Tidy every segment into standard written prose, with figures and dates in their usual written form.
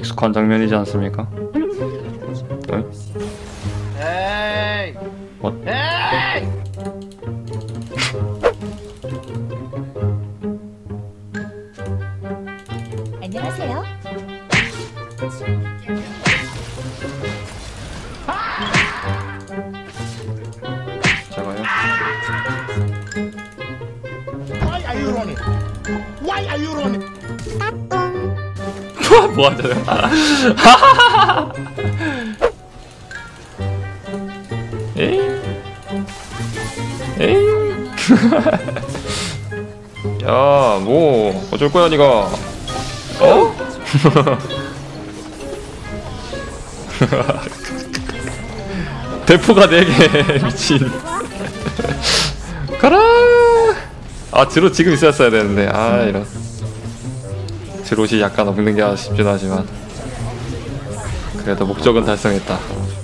익숙한 장면이지 않습니까? 응? 에이! What? 에이! 안녕하세요. 제가요? Why are you running? Why are you running? 뭐 하자요? 에이? 에이? 야, 뭐 어쩔 거야, 니가? 어? 대포가 4개. 미친. 가라. 아, 드롯 지금 있었어야 되는데. 아, 이런. 드롯이 약간 없는 게 아쉽긴 하지만 그래도 목적은 달성했다.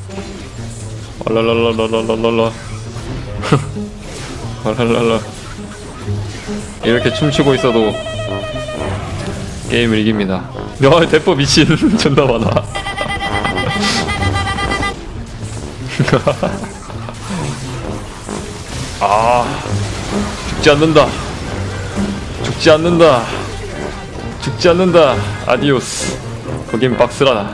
얼랄랄랄랄랄랄라. 얼랄랄라. 이렇게 춤추고 있어도 게임을 이깁니다. 야, 대포 미친. 존나 많아. 아, 죽지 않는다. 죽지 않는다. 죽지 않는다. 아디오스. 거긴 박스라나.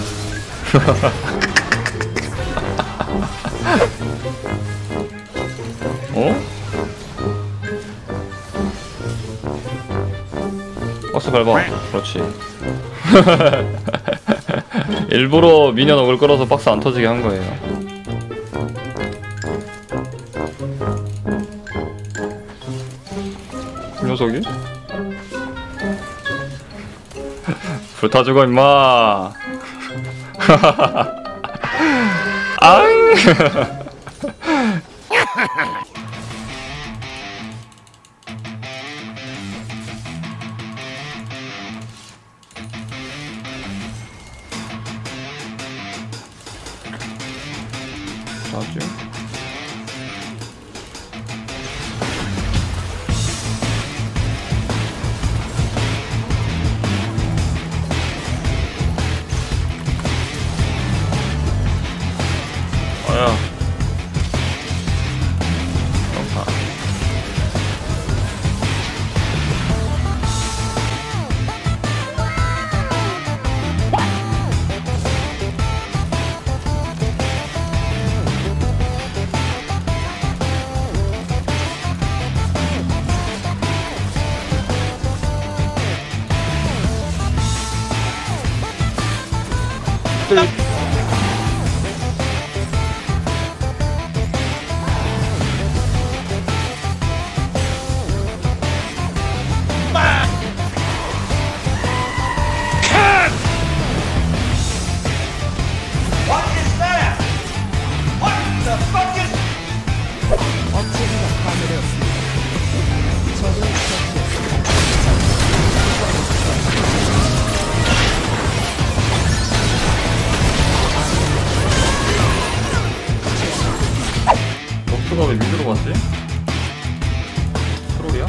어? 박스 밟아. 그렇지. 일부러 미니언 억을 끌어서 박스 안 터지게 한 거예요. 이 녀석이? 불타 죽어 임마. 아잉. 자주. 야, 영사. 목표가 왜 밑으로 갔지? 트롤이야?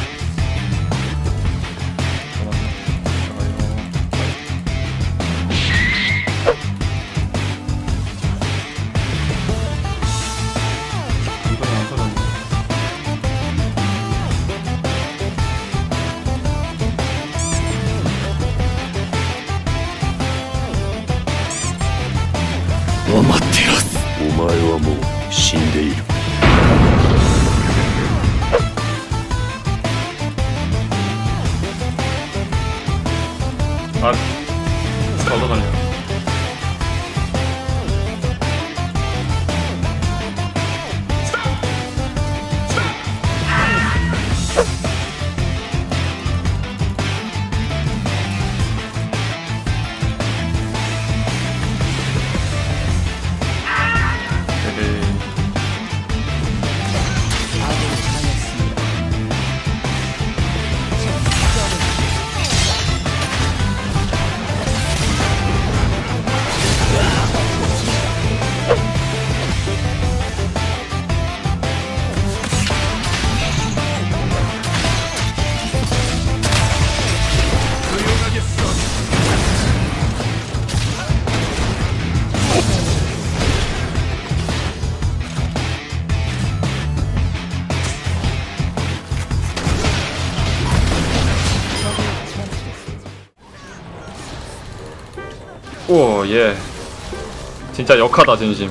아, 얻어가려. 오, 예. 진짜 역하다, 진심.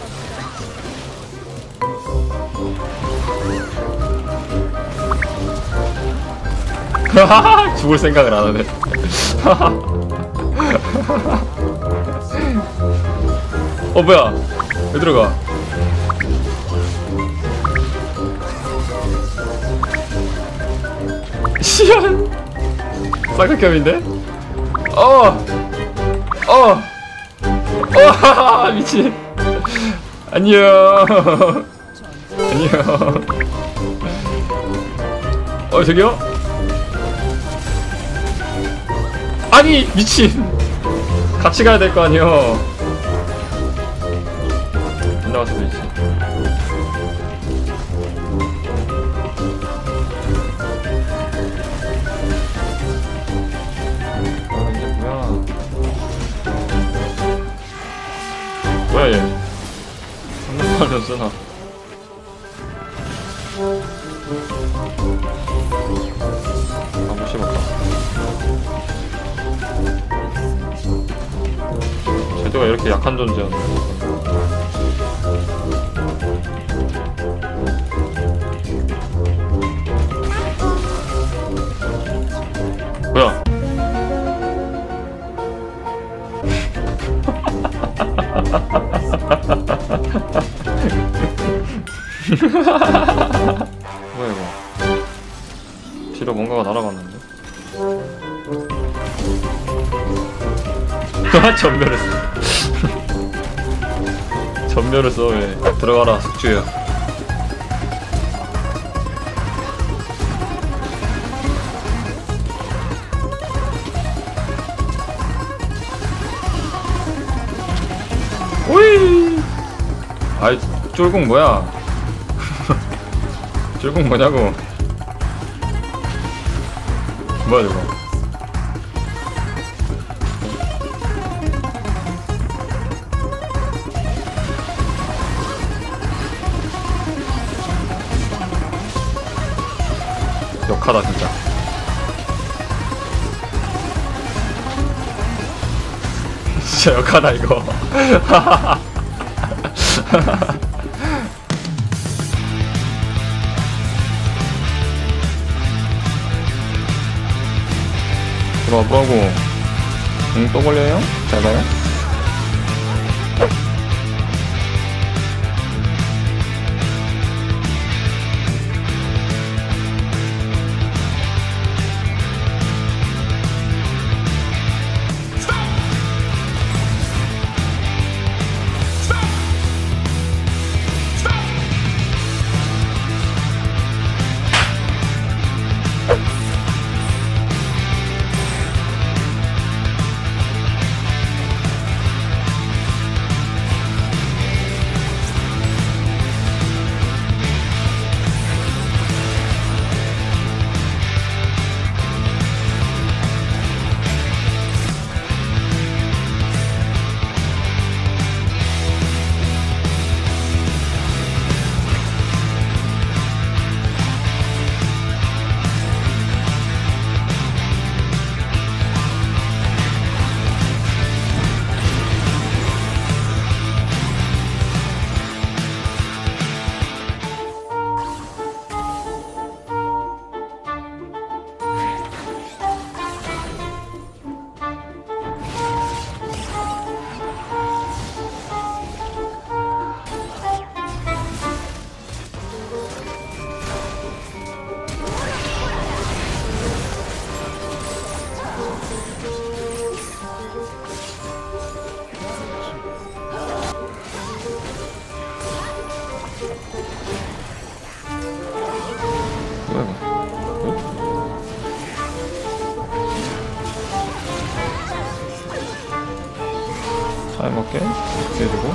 죽을 생각을 안 하네. 뭐야? 왜 들어가? 시연! 쌍극혐인데? 미친. 안녕. 안녕. 저기요? 아니, 미친. 같이 가야 될 거 아니여. 안 나왔어, 미친. 이게 뭐야? 뭐야, 얘? 장난 말렸잖아. 못 씹었다. 제도가 이렇게 약한 존재였네. 뭐야? 뭐야 이거? 뒤로 뭔가가 날아갔는데? 전멸했어. 전멸했어. 왜? 들어가라 숙주야. 오이. 아이 쫄궁 뭐야? 쫄궁 뭐냐고? 뭐야 저거? 역하다 진짜. 진짜 역하다 이거. 뭐라고? 응, 또 걸려요? 잘 가요? 잘 먹게 해주고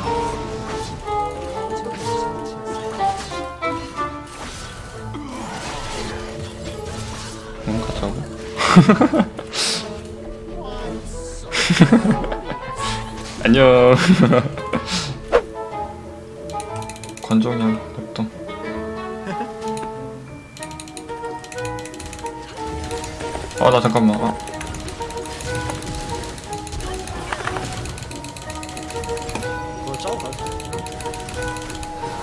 같이 하고 안녕. 관종형 lep동. 나 잠깐만. 싸워 가.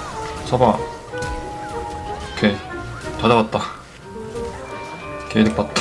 잡아. 오케이. 다 잡았다. 개이득 봤다.